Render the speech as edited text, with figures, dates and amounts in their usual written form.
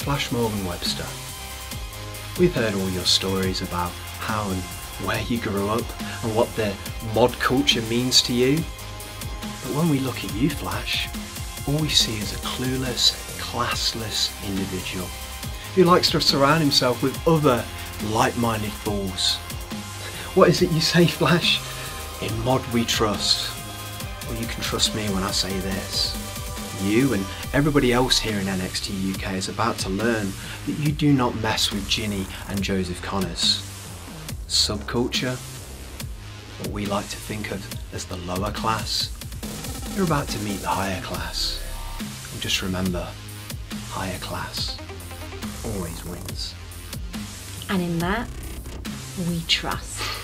Flash Morgan Webster. We've heard all your stories about how and where you grew up and what the mod culture means to you. But when we look at you, Flash, all we see is a clueless, classless individual who likes to surround himself with other like-minded fools. What is it you say, Flash? In mod we trust. Well, you can trust me when I say this. You and everybody else here in NXT UK is about to learn that you do not mess with Jinny and Joseph Conners. Subculture, what we like to think of as the lower class, you're about to meet the higher class. And just remember, higher class always wins. And in that, we trust.